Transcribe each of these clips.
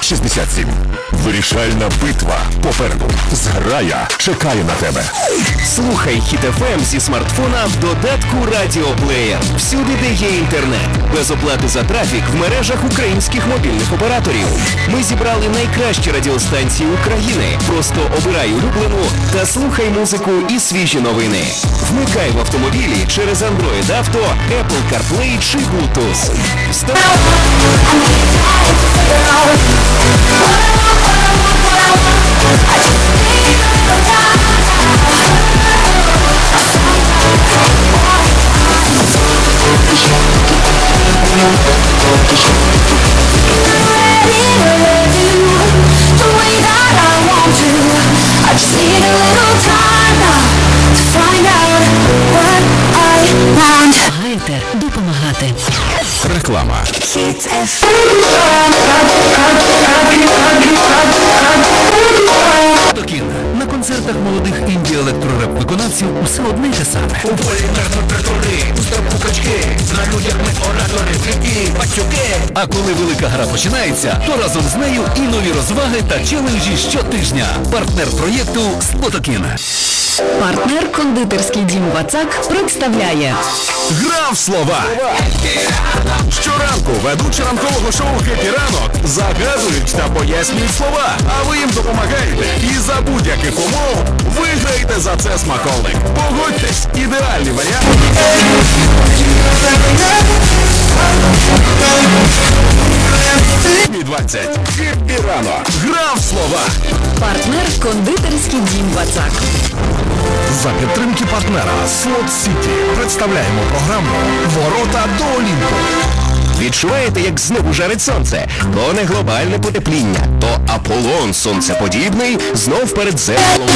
67. Вирішальна битва попереду. Зграя чекає на тебе. Слухай Хіт FM зі смартфона в додатку Радіоплеєр. Всюди, де є інтернет. Без оплати за трафік в мережах українських мобільних операторів. Ми зібрали найкращі радіостанції України. Просто обирай улюблену та слухай музику і свіжі новини. Вмикай в автомобілі через Android Auto, Apple CarPlay чи Bluetooth. Гайтер допомагати. Реклама. Спотокін. На концертах молодих інді-електрореп виконавців усе одне й те саме. У полі трактори, у стопку качки, на людях ми оратори, фліки, пацюки. А коли велика гра починається, то разом з нею і нові розваги та челенджі щотижня. Партнер проєкту Спотокін. Партнер кондитерський дім Вацак представляє Гра в слова. Щоранку ведучі ранкового шоу «Хеппі ранок» загадують та пояснюють слова, а ви їм допомагаєте. І за будь-яких умов виграєте за це смаколик. Погодьтесь, ідеальний варіант. 20. «Хеппі ранок». Гра в слова. партнер кондитерський дім Вацак. За підтримки партнера Slot City представляємо програму «Ворота до Олімпу». Відчуваєте, як знову жарить сонце? То не глобальне потепління, то Аполлон сонцеподібний знов перед зеркалом.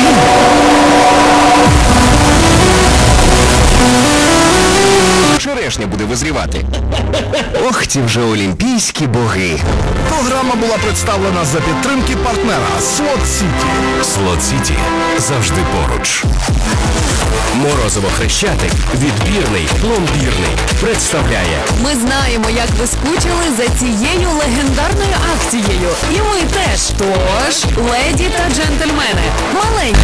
Черешня буде визрівати. Ох, ті вже олімпійські боги. Програма була представлена за підтримки партнера Slot City. Slot City завжди поруч. Морозово Хрещатик, відбірний, пломбірний, представляє. Ми знаємо, як ви скучили за цією легендарною акцією. І ми теж. Тож, леді та джентльмени, маленькі.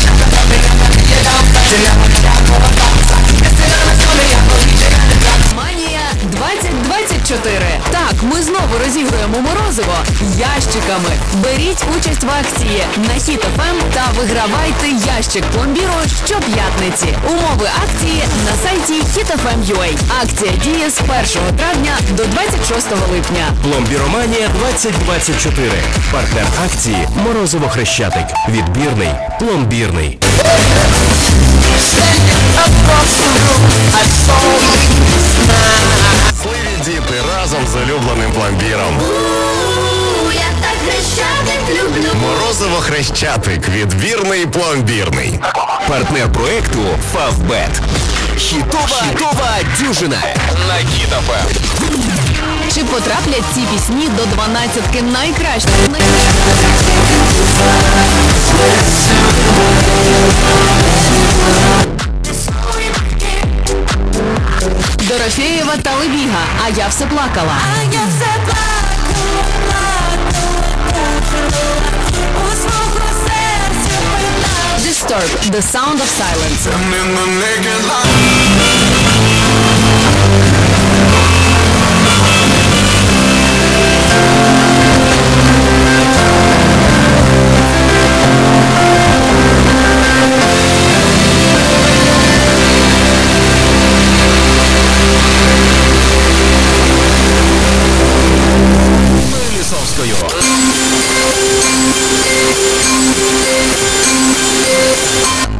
Манія 2024. Так, ми знову розігруємо морозиво ящиками. Беріть участь в акції на Хіт FM та вигравайте ящик пломбіру щоп'ятниці. Умови акції на сайті hitfm.ua. Акція діє з 1 травня до 26 липня. Пломбіроманія 2024. Партнер акції Морозово Хрещатик. Відбірний, пломбірний. Сливі діти разом з улюбленим пломбіром. Я так Хрещатик люблю. Морозово Хрещатик. Відбірний, пломбірний. Партнер проекту Favbet. Хітова дюжина на Хіт FM. Чи потраплять ці пісні до 12-ки найкращих? Дорофєєва та Лебіга, а я все плакала. Disturb, The Sound of Silence. Лісовською.